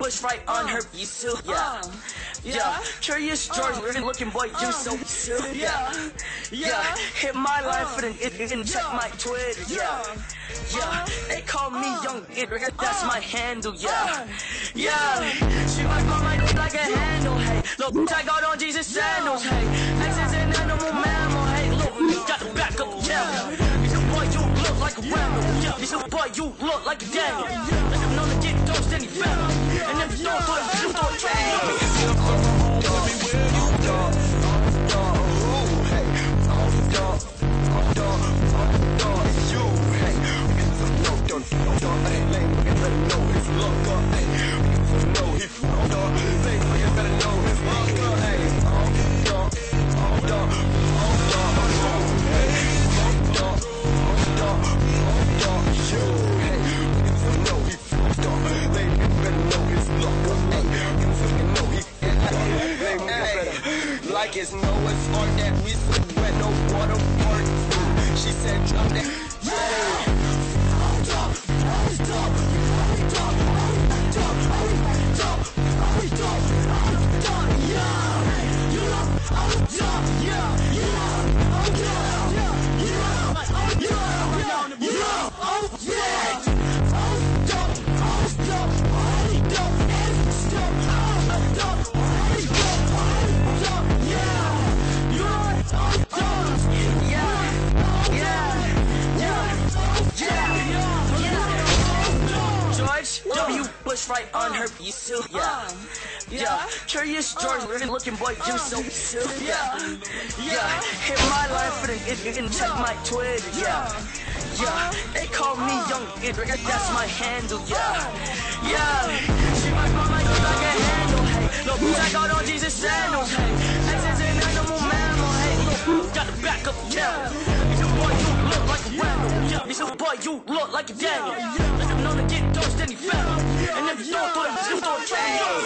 bush right on her, you too, yeah. Curious George, looking boy, you so too, yeah. Hit my line for the and check my Twitter, yeah. They call me Young Idris, that's my handle, yeah. She like my mic like a handle, hey. Look, I got on Jesus sandals, hey. X is an animal mammal, hey. Look, you got the back up, yeah. Boy, you look like a Randall, yeah. Boy, you look like a Daniel. I'm known to get dosed any fella. And if you don't do it, you throw a triangle. Like it's Noah's Ark that we swim wet, no water park. She said, drop that. W Bush right on her, you too, yeah. Curious George, looking boy, you so too, yeah. Hit my line for the and check my Twitter, yeah. They call me Young Idris, that's my handle, yeah. She like my mic like a handle, hey. Look, I got on Jesus sandals, hey. X is an animal mammal, hey. Look, got the back up, yeah. Boy, you look like a Randall, yeah. Boy, you look like a Daniel. I'm known to get dosed any fella. And if you don't do it, you throw a triangle.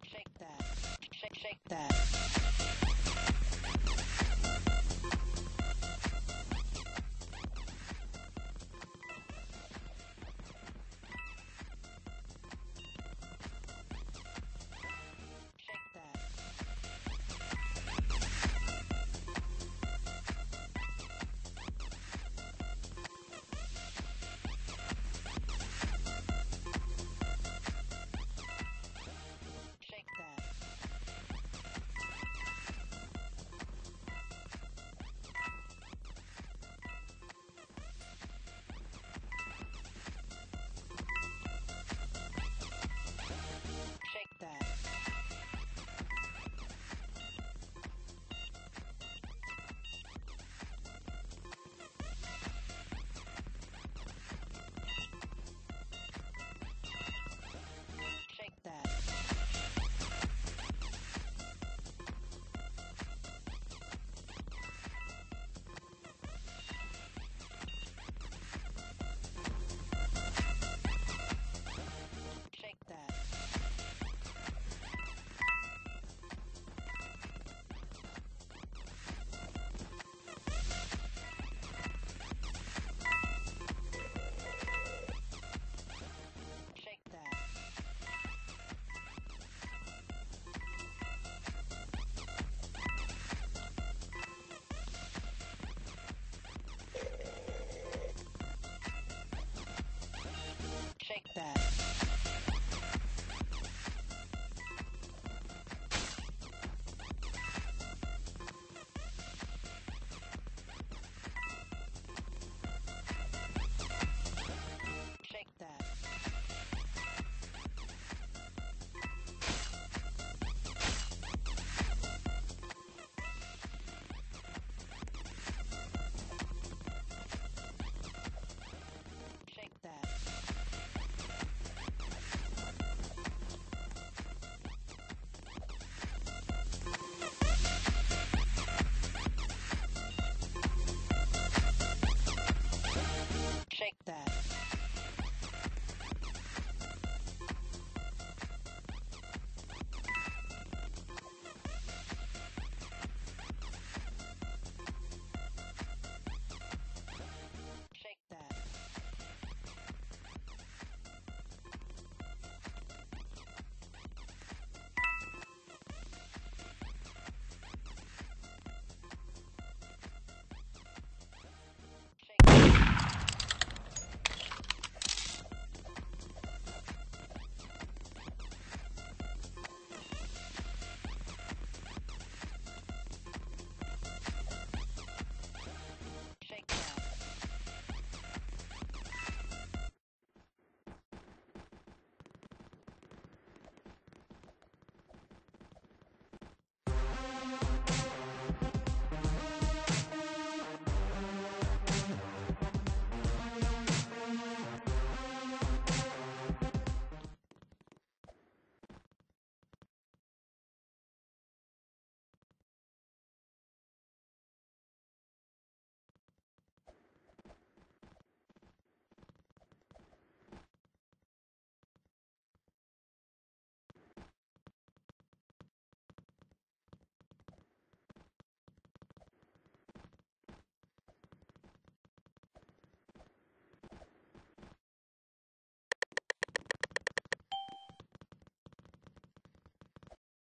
shake that.